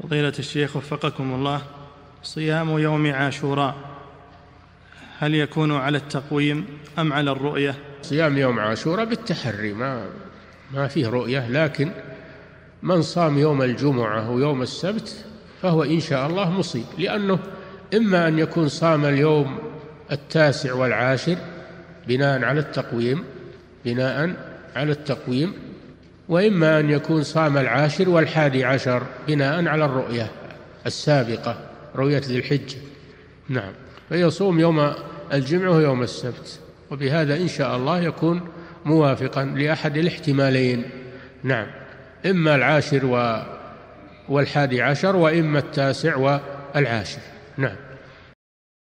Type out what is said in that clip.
فضيلة الشيخ وفقكم الله، صيام يوم عاشوراء هل يكون على التقويم أم على الرؤية؟ صيام يوم عاشوراء بالتحري، ما فيه رؤية، لكن من صام يوم الجمعة ويوم السبت فهو إن شاء الله مصيب، لأنه إما أن يكون صام اليوم 9 و10 بناء على التقويم، وإما أن يكون صام 10 و11 بناء على الرؤية السابقة، رؤية ذي الحجة. نعم، فيصوم يوم الجمعة ويوم السبت، وبهذا إن شاء الله يكون موافقا لأحد الاحتمالين. نعم، إما 10 و11 وإما 9 و10. نعم.